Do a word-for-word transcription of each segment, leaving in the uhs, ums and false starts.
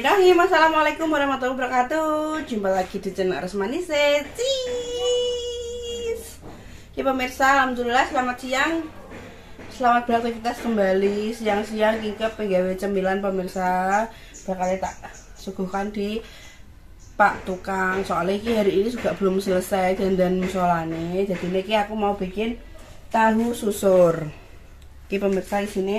Bismillahirrahmanirrahim. Assalamualaikum warahmatullahi wabarakatuh. Jumpa lagi di channel Rosmani Cheese. Ya pemirsa, alhamdulillah selamat siang. Selamat beraktivitas kembali. Siang-siang kita penggawe cemilan pemirsa. Bakal tak suguhkan di Pak Tukang. Soalnya ini hari ini juga belum selesai dandan musolane. Jadi ini aku mau bikin tahu susur. Oke pemirsa, di sini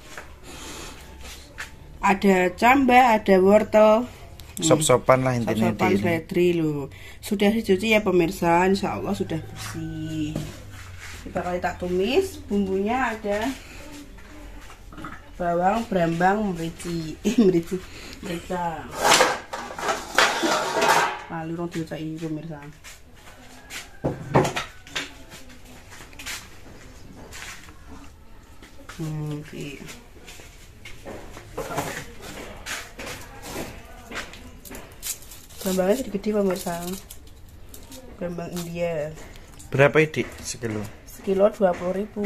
ada camba, ada wortel, sop-sopan lah intinya. Sop-sopan seledri loh. Sudah dicuci ya pemirsa, insya Allah sudah bersih. Kita kali tak tumis. Bumbunya ada bawang, brambang, merici, merici, merica. Lalu rong diucai pemirsa. Hmm, okay. Brambangnya sedikit pemirsa. Brambang India. Berapa ini sekilo? Sekilo dua puluh ribu.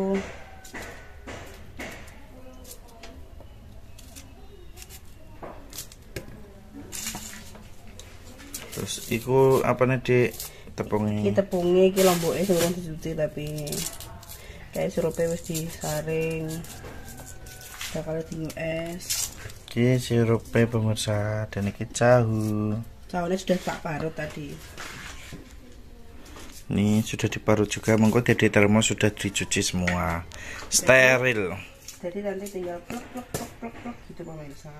Terus iku apa nih di tepungnya? Iki tepungnya iki lomboknya sebelum dicuci tapi kayak sirupnya wis disaring. Bakal di es. Ini sirupnya pemirsa dan ini jahu. Jauhnya sudah tak parut tadi. Ini sudah diparut juga, mengko di termos sudah dicuci semua, steril. Jadi nanti tinggal pluk pluk pluk pluk pluk gitu pemirsa.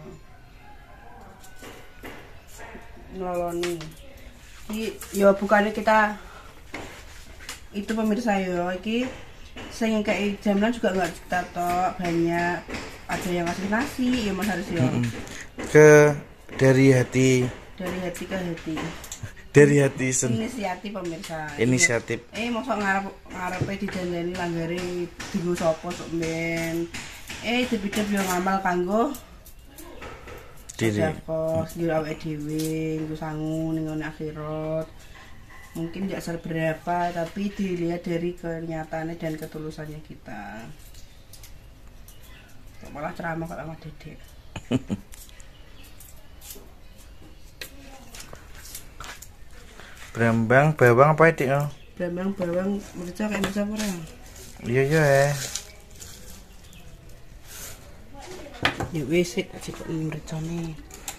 Noloni. Ini ya bukannya kita itu pemirsa ya, iki sing kayak jaminan juga enggak kita tok banyak. Ada yang kasih nasi, ya Mas harus ya. Mm-mm. Ke dari hati. Dari hati ke hati. Dari hati sen. Inisiatif pemirsa. Inisiatif. Eh mosok ngarep ngarepe didandani langgare dienggo sapa sok men. Eh dipidhep yo ngamal kanggo diri. Kos nggo awake dhewe, nggo sangu ning akhirat. Mungkin tidak seberapa tapi dilihat dari kenyataannya dan ketulusannya kita. Malah ceramah kok sama Dedek. Brambang, bawang apa itu? Brambang, bawang, merica kayak merica apa? Iya iya ya. Ya wis sik cipok merica nih.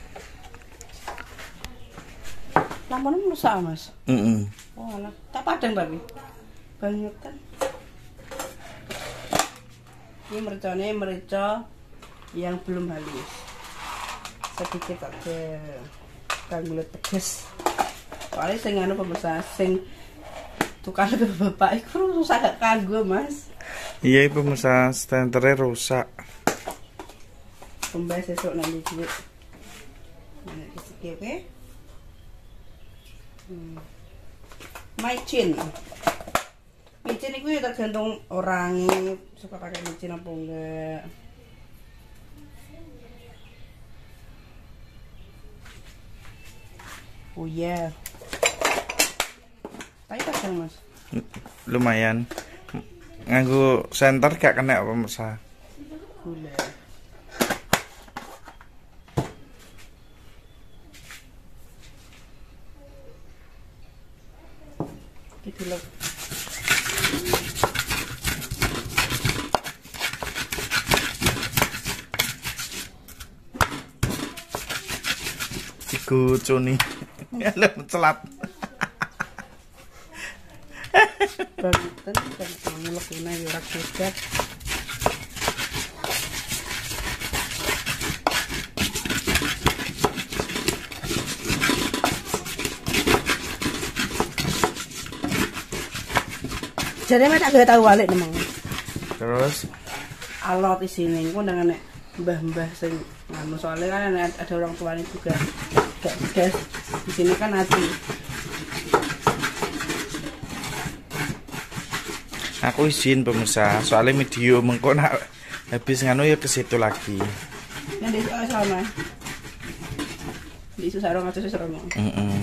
Lampune merusak Mas. Heeh. Oh alah, tak padang tapi. Banget kan. Ini mericanya merica yang belum halus, sedikit aja kanggulet pedes. Soalnya sing anu pemirsa sing tukang bapak itu susah gak kanggo Mas. Iya pemirsa, stenternya rusak. Kembali sesuk nanti juga. Nah, iki oke. Hmm. Micin. Micin itu ya tergantung orangnya suka pakai micin apa enggak. Oh iya. Tapi kadang Mas. Lumayan. Nganggo senter gak kena apa pemirsa. Gula. Gitu loh. Iku cuni. Lho celap. Banten kan ngulek ini ya ora godak. Jadi macam gak tahu balik nemang. Terus Alot di sini ku dengan nek mbah-mbah sing anu soalnya kan ada orang tuanya juga gak gas. Di sini kan hati. aku izin pemirsa, soalnya video mengko nak habis nganu ya ke situ lagi. Yang di soal sama. Di susah orang aja susah orang. Heeh.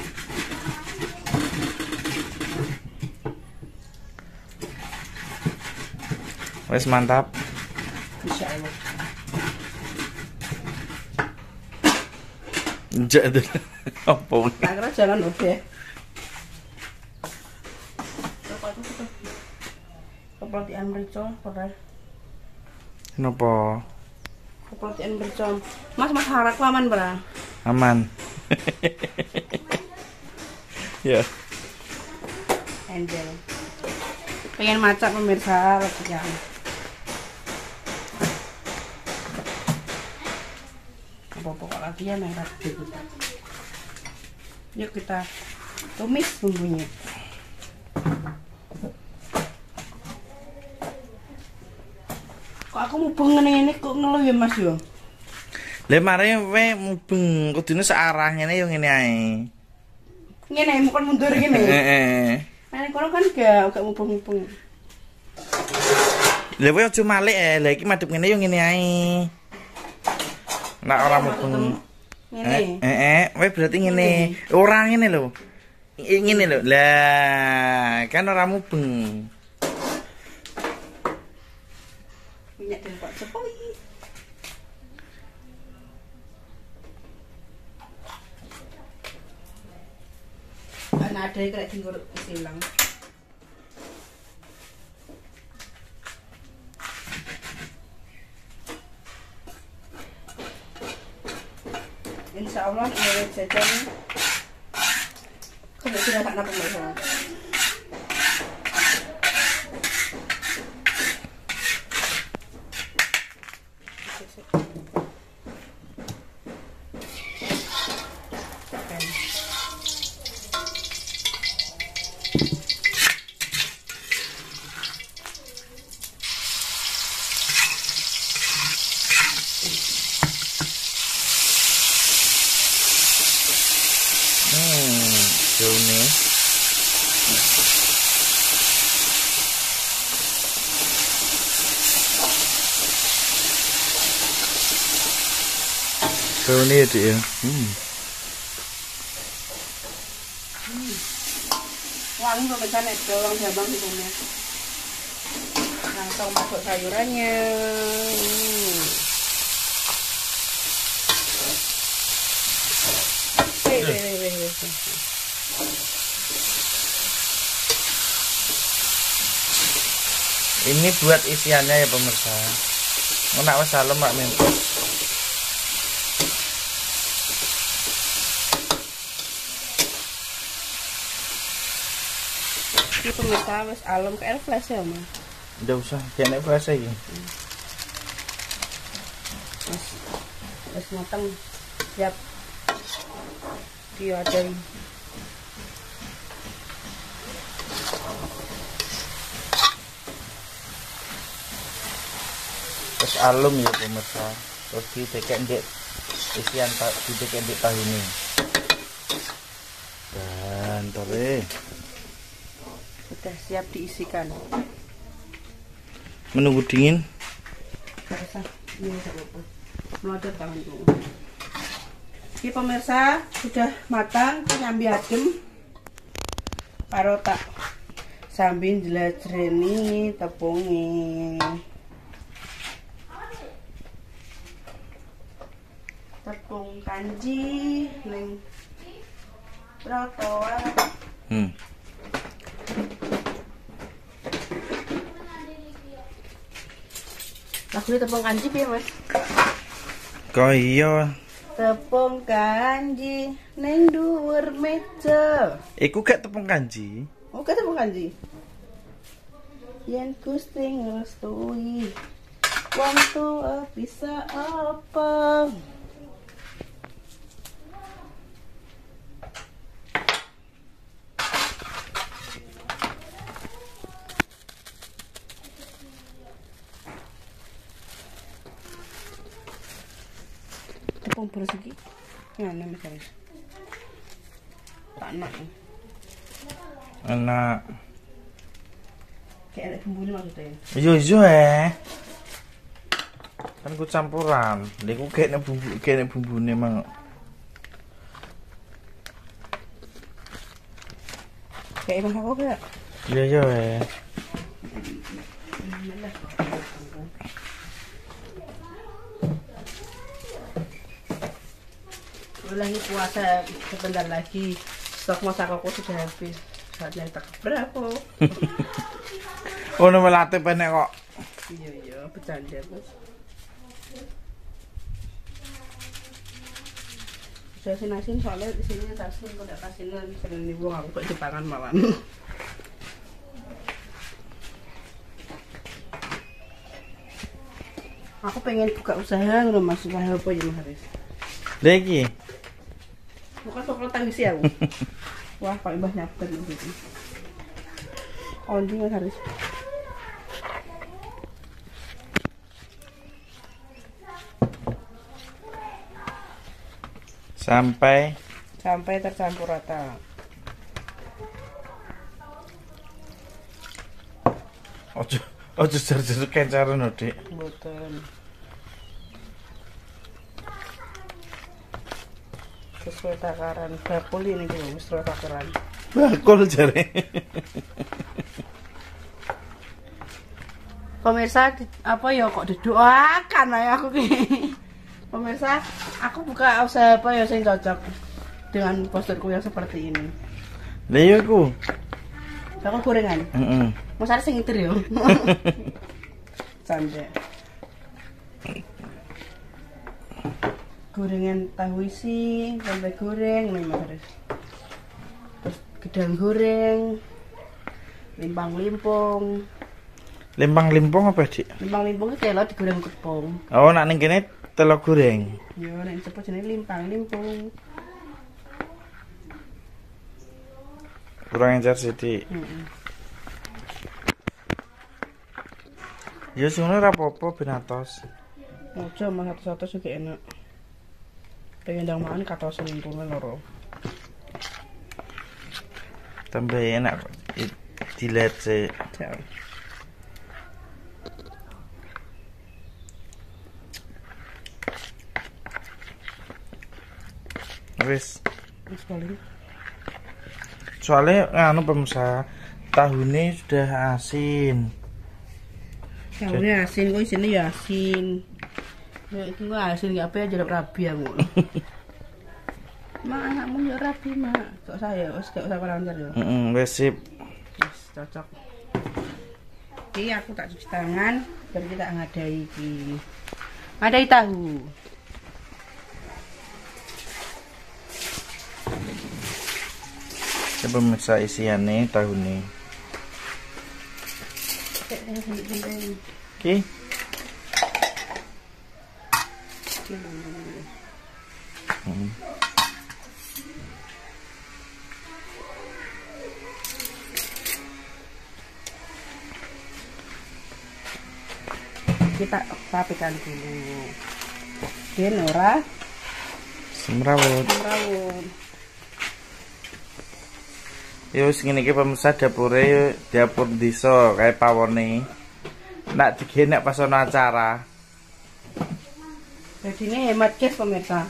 Wes mantap. Insya Allah. Njak itu. Apa? Nah, kira jangan udah. Apa itu tuh? Kepelatihan merica, pernah. Kenapa? Kepelatihan merica. Mas, mas harap aman, Bra. Aman. Ya. Angel. Pengen masak pemirsa latihan. Apa pokok latihan yang rapi kita. Yuk kita tumis bumbunya. Kok aku mubeng ngene ini kok ngeluh ya Mas yo. Lah mare we mubeng kudune searah ngene yo ngene ae. Ngene bukan mundur gini. Heeh. Nah, kono kan gak gak mubeng-mubeng. Lah we aja malik eh, lah iki madhep ngene yo ngene ae. Nek ora mubeng. Ngene. Heeh, we berarti ngene. Ora ngene lho. Ngene lho. Lah, kan ora mubeng. Minyak dan Pak Jokowi. Ana ada yang kena tinggal silang. Insya Allah ini jajan kalau sudah tak nampak lagi. Daune. Daune ya, Dik ya. Hmm. Wangi kok pesan itu orang Jabang di rumah. Langsung masuk sayurannya. Hmm. Hei, hei, hei, hei, hei. Ini buat isiannya ya pemirsa. Enak wis salem mak mentos. Ini pemirsa wis alum ke air flash ya, Mas. Ndak usah, kene flash iki. Wis wis mateng. Siap. Diadai. Terus alum ya pemirsa. Terus didekek ndek isian didekek ndek tahu ini. Dan tore Sudah siap diisikan. Menunggu dingin. Pemirsa, ini enggak apa-apa. Melodot tanganku. Ini pemirsa sudah matang, nyambi adem. Karo tak sambil jelajreni tepungi. Tepung kanji ning trotoar. Hmm. Lagu tepung kanji piye, Mas? Kok iya. Tepung kanji ning dhuwur meja. Iku gak tepung kanji. Oh, gak tepung kanji. Yen Gusti ngrestui, wong tuwa bisa apa? Tepung persegi. Ngene misalnya. Tak enak. Enak. Kayak ada bumbunya maksudnya. Iya iya eh. Kan ku campuran. Niku kene bumbu kene bumbune mang. Kayak emang aku kayak. Iya iya eh. lagi puasa sebentar lagi. Stok masak aku sudah habis. Saatnya tak berapa? Oh, nama latte penek kok. Iya iya, bercanda Mas. Saya asin-asin soalnya di sini asin kok enggak kasinan sering dibuang aku kok Jepangan malam. Aku pengen buka usaha ngono Mas, usaha apa ya Mas Haris? Lagi. Bukan coklat tangis ya aku. Wah, Pak Mbah nyaber gitu. Ondi Mas Haris. Sampai Sampai tercampur rata. Ojo ojo jar-jar kencaran Dik. Mboten. Sesuai takaran bakul ini gitu, sesuai takaran. Bakul jare. Pemirsa, di- apa ya kok didoakan ya aku ki. Pemirsa, aku buka usaha apa ya yang cocok dengan posturku yang seperti ini. Lah iya ku. Bakul gorengan. Heeh. Mas Aris sing ngitir ya. Canda. Gorengan tahu isi, tempe goreng, nih Mas Aris. Terus gedang goreng, limpang-limpong. Limpang-limpong apa, Dik? Limpang-limpong itu telo digoreng kepong. Oh, nak ning kene telur goreng. Ya, nek cepet jenenge limpang-limpong. Kurang ajar sithik. Heeh. Ya sing ora apa-apa ben atos. Ojo mas satu-satu juga enak. Pengen ndang mangan katosen limpungnya loro. Tambah enak kok. I- Dilet sih. Jauh. Wis. Terus paling Soalnya nganu pemirsa, tahunnya sudah asin. Tahunya asin, kok isinya ya asin. Ya itu gak asin, gak apa ya jeruk rabi aku. Mak, anakmu ya rabi, mak. Kok saya, wes gak usah kurang ajar ya. Heeh, wis sip. Wes, cocok. Oke, aku tak cuci tangan, biar kita ngadai iki. Ngadai tahu. Ya pemirsa isiannya tahunnya. Oke. Hmm. Kita rapikan dulu. Oke, Nora. Semrawut. Merawut. Yo wis ngene iki pemirsa dapure yo dapur desa kae pawone. Nak digenek pas ana acara. Jadi ini hemat gas pemirsa.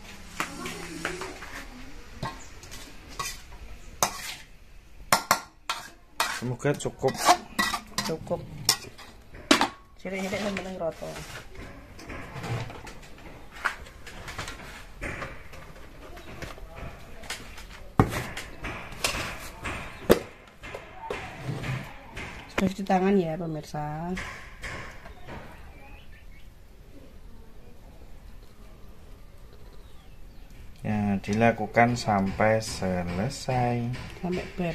Semoga cukup. Cukup. Cilik-cilik yang penting roto. Sudah cuci tangan ya pemirsa. Ya, dilakukan sampai selesai. Sampai ber.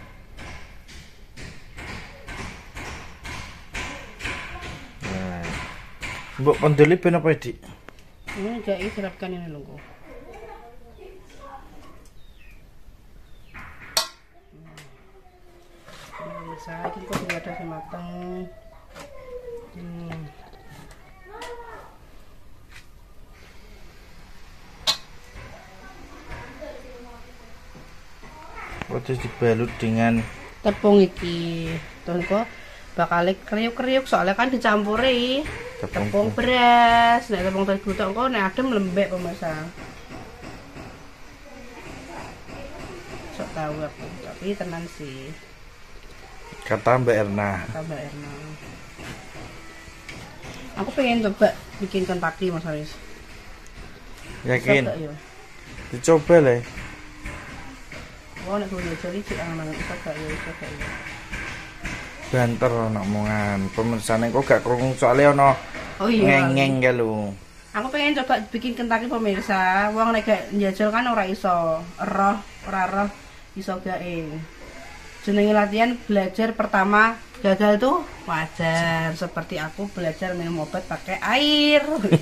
Nah. Mbok pendeli ben apa, Dik? Ini jadi siapkan ini nunggu. Pemirsa, ini kok sudah ada matang. Hmm. Terus dibalut dengan Tepung iki. Terus kok bakal kriuk-kriuk soalnya kan dicampuri tepung. tepung beras. Nek tepung terigu tok kok nek adem lembek pemirsa. Sok tahu aku, tapi tenan sih. Kata Mbak Erna. Tambah Erna. Aku pengen coba bikin kentucky Mas Haris. Yakin? Bisa nggak, ya? Dicoba le. Oh nek gue jeli sik nang iso gak ya iso gak ya. Banter ana omongan. Pemirsane kok gak krungu soalnya ana Oh iya. ngeng-ngeng ka lho. Aku pengen coba bikin Kentucky pemirsa. Wong nek gak njajal kan ora iso. Roh, ora roh iso gae. Jenenge latihan belajar pertama gagal tuh wajar. Seperti aku belajar minum obat pakai air.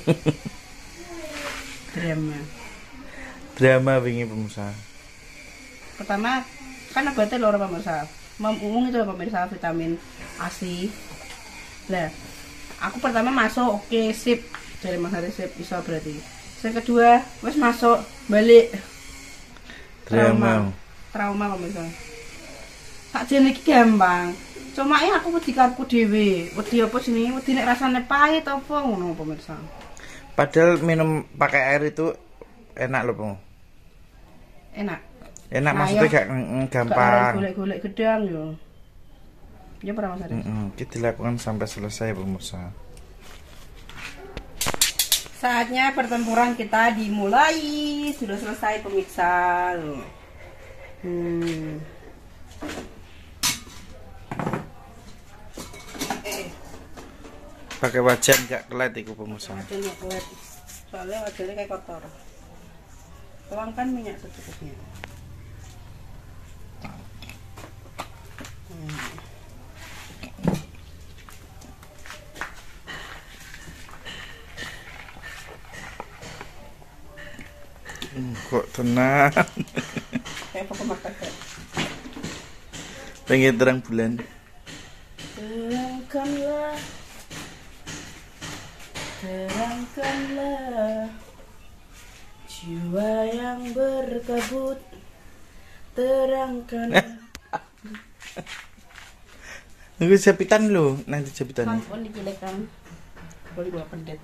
Drama. Drama wingi pemirsa. Pertama kan obatnya loro pemirsa. Umum itu pemirsa vitamin A S I. Lah, aku pertama masuk oke okay, sip. Dari Mas Haris sip bisa berarti. Yang kedua, wes masuk balik. Trauma. Trauma pemirsa. Tak jane iki gampang. Cuma ya aku wedi karepku dhewe. Wedi apa jenenge? Wedi nek rasane pahit apa ngono pemirsa. Padahal minum pakai air itu enak loh, Bang. Enak. Enak nah, maksudnya ya, gak gampang. Golek-golek gedang yo. Ya pernah Mas Haris. Heeh, kita dilakukan sampai selesai pemirsa. Saatnya pertempuran kita dimulai. Sudah selesai pemirsa. Hmm. Eh. Pakai wajan gak kelet iku pemirsa. Wajan gak kelet. Soalnya wajannya kayak kotor. Tuangkan minyak secukupnya. Hmm. Hmm, kok tenang. Kayak pokok martabak. Pengen terang bulan. Terangkanlah, terangkanlah jiwa yang berkabut. Terangkanlah. Nunggu japitan lo, nanti japitan. Kan ini jelek kan, boleh gua pendet.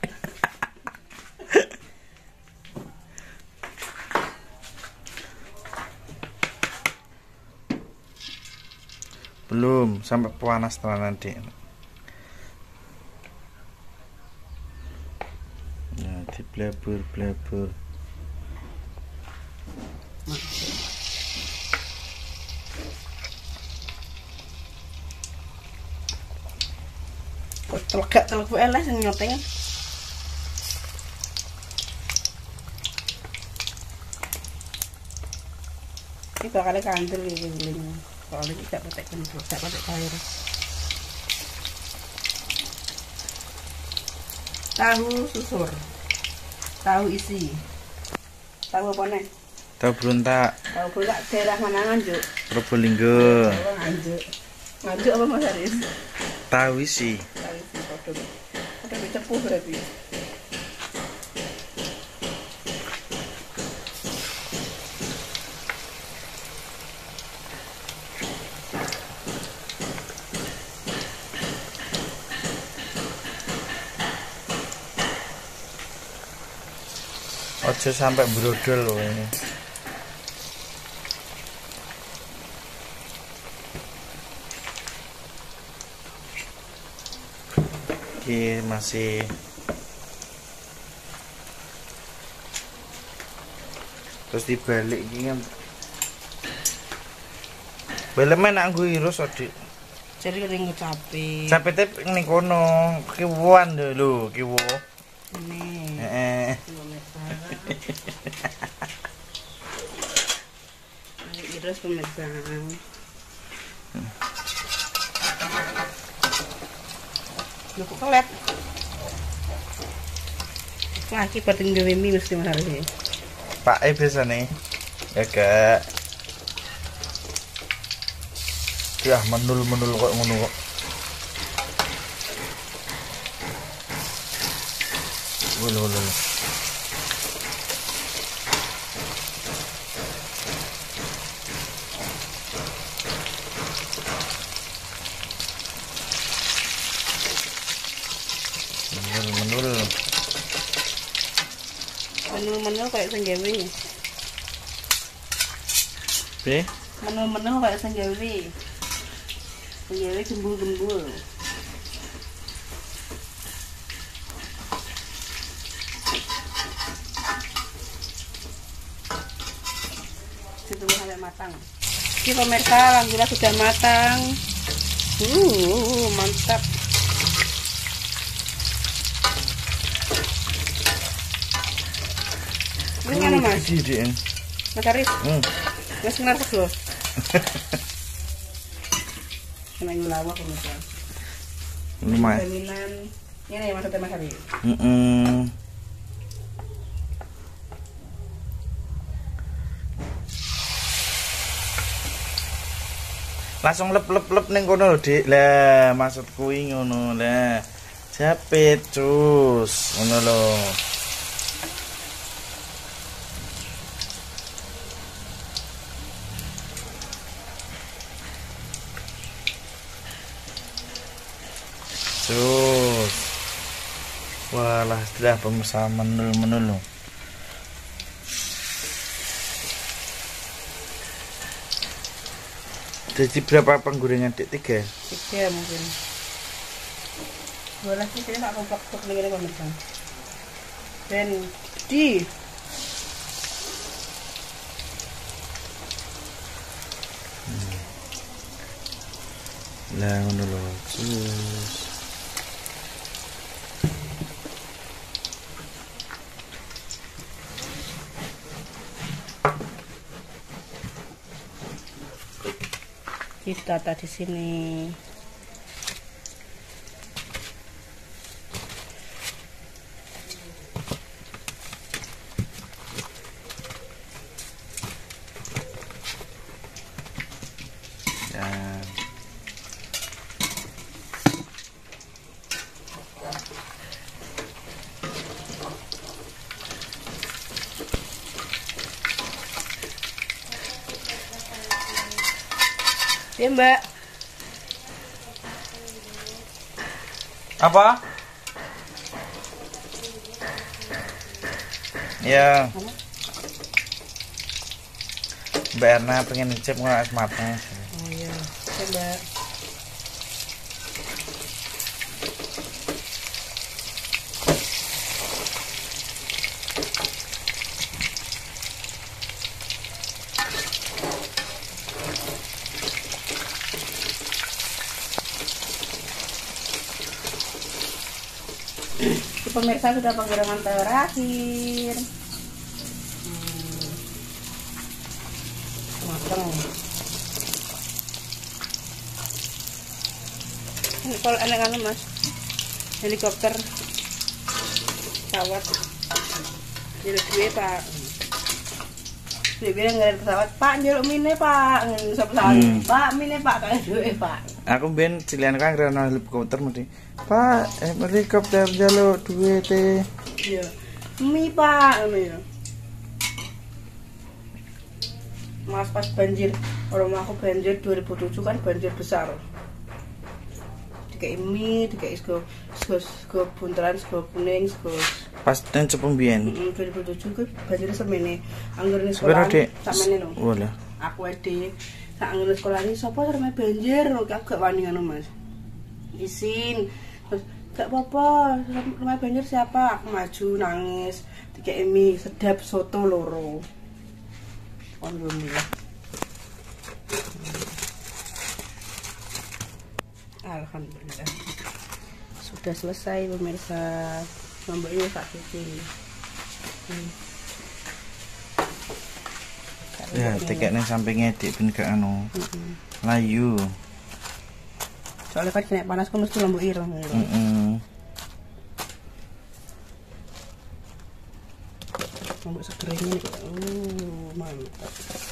Belum sampai panas tenan nanti. Nah, diblebur-blebur. Kok telegak-teleguk eleh sing nyoteng. Ini bakalnya kandel gitu. Soalnya tidak pakai kendor, tidak pakai air. Tahu susur, tahu isi, tahu apa nih? Tahu beruntak. Tahu beruntak daerah mana Nganjuk? Probolinggo. Nganjuk, Nganjuk apa Mas Haris? Tahu isi. Tahu isi, kodoh, kodoh dicepuh berarti. Ojo sampai brodol loh ini. Ini masih terus dibalik ini kan. Belemen aku irus Dik. Jadi kering capek. Capek teh ning kono, kiwuan lho, kiwu. Ini. Heeh. Ini terus pemirsa. Loh kok kelet? Wah, iki penting dhewe mie mesti Mas Haris. Pak E biasa nih. Ya gak. Ya menul-menul kok ngono kok. Lho lho. Menul-menul. Menul-menul kayak sing gawe. Piye? Menul-menul kayak sing gawe. Sing gawe gembul-gembul. matang. Ini pemirsa, alhamdulillah sudah matang. Uh, mantap. Ini mana mas? Mas Arif? Hmm. Mas kenal loh. Kena ngelawak pemirsa. Lumayan. Jaminan. Ini maksudnya Mas Arif. Mm -mm. Langsung lep-lep-lep ning kono lho, Dik. Lah, maksud kuwi ngono. Lah, japit cus, ngono lho. Cus. Walah, sudah pemirsa menul-menul lho. Jadi berapa penggorengan dik? Tiga? Tiga mungkin. Boleh sih, saya tak kompak-kompak begini pemirsa. Dan di hmm. Lah ngono lho, cus. Kita tadi sini. Dan ya Mbak. apa? Ya. Mbak Erna pengen ngecip nggak es matang. Oh iya, coba. Pemirsa sudah penggorengan terakhir. Hmm. Matang. Ini kalau enak kan mas, helikopter, pesawat, jadi gue pak. Dia bilang nggak ada pesawat, pak jaluk mine pak, nggak bisa pesawat, hmm. Pak mine pak kan gue pak. Aku ben cilian kan karena helikopter mesti. Pak, eh, helikopter jaluk duit teh. Iya, mi pak, namanya. Mas pas banjir, orang aku banjir dua ribu tujuh kan banjir besar. Dikai mie, dikai sego, sego, sego buntelan, sego kuning, sego. Pas dan cepembien. Mm, dua ribu tujuh kan banjir semene. Anggur ning sekolah samene lho. Walah. Aku ade. Sak anggur sekolah iki sapa sampe banjir, aku gak wani ngono, Mas. Isin. Terus gak apa-apa, rumah banjir siapa? Aku maju nangis. Dikai mie sedap soto loro. Alhamdulillah. Alhamdulillah. Sudah selesai pemirsa. Lomboknya tak cuci. Hmm. Ya, tiketnya sampingnya di ben gak anu. Heeh. Layu. Soalnya kan kena panas kan mesti lombok ireng. Heeh. Lombok seger ini. Uh, mantap.